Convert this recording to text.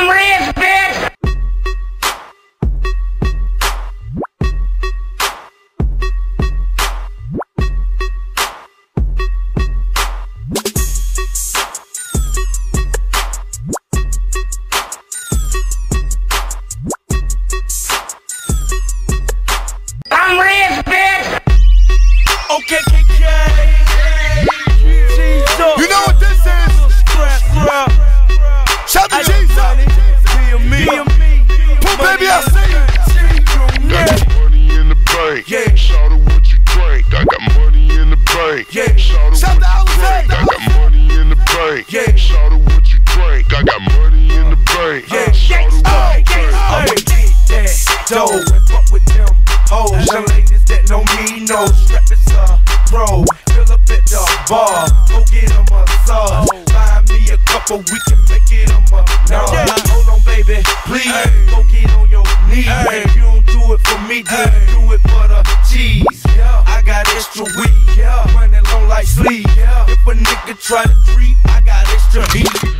I'm rich, bitch! I'm rich, bitch! Okay, you know what this is? Shout to Jesus! Pooh, baby, I see you! Got money in the bank. Shout out what you drink. I got money in the bank. Shout out I got money in the bank. Shout out what you drink. I got money in the bank. Shout out what you drink. I'ma get that dough and fuck with them hoes. Young ladies that know me know strap is a pro. Fill up at the bar, go get a massage. Buy me a couple, we can make it a massage. Hold on, baby, please go get on your knees. If you don't do it for me, then do it for the cheese. I got extra weed, running long like sleep. If a nigga try to creep, I got extra heat.